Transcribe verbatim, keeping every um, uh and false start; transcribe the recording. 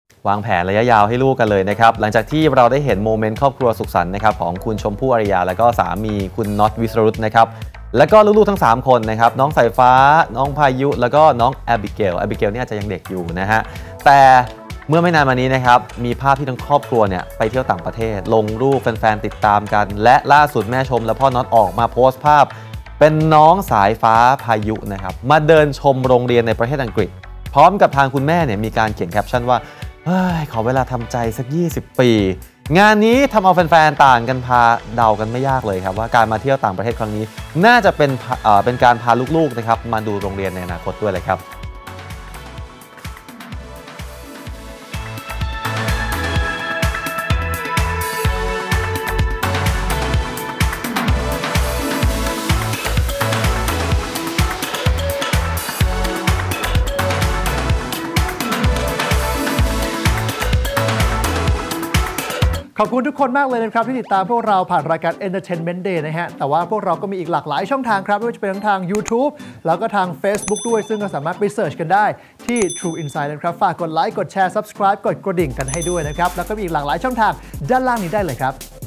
วางแผนระยะยาวให้ลูกกันเลยนะครับหลังจากที่เราได้เห็นโมเมนต์ครอบครัวสุขสันต์นะครับของคุณชมพู่อารยาและก็สามีคุณน็อตวิสรุตนะครับแล้วก็ลูกๆทั้งสามคนนะครับน้องสายฟ้าน้องพายุแล้วก็น้องแอบิเกลแอบิเกลเนี่ยอาจจะยังเด็กอยู่นะฮะแต่เมื่อไม่นานมานี้นะครับมีภาพที่ทั้งครอบครัวเนี่ยไปเที่ยวต่างประเทศลงรูปแฟนๆติดตามกันและล่าสุดแม่ชมและพ่อน็อตออกมาโพสต์ภาพเป็นน้องสายฟ้าพายุนะครับมาเดินชมโรงเรียนในประเทศอังกฤษพร้อมกับทางคุณแม่เนี่ยมีการเขียนแคปชั่นว่าขอเวลาทำใจสักยี่สิบปีงานนี้ทำเอาแฟนๆต่างกันพาเดากันไม่ยากเลยครับว่าการมาเที่ยวต่างประเทศครั้งนี้น่าจะเป็นเป็นการพาลูกๆนะครับมาดูโรงเรียนในอนาคตด้วยเลยครับขอบคุณทุกคนมากเลยนะครับที่ติดตามพวกเราผ่านรายการ Entertainment Day นะฮะแต่ว่าพวกเราก็มีอีกหลากหลายช่องทางครับไม่ว่าจะเป็นทั้งทาง YouTube แล้วก็ทาง Facebook ด้วยซึ่งก็สามารถไปเสิร์ชกันได้ที่ True Insight นะครับฝากกดไลค์กดแชร์ Subscribe กดกระดิ่งกันให้ด้วยนะครับแล้วก็มีอีกหลากหลายช่องทางด้านล่างนี้ได้เลยครับ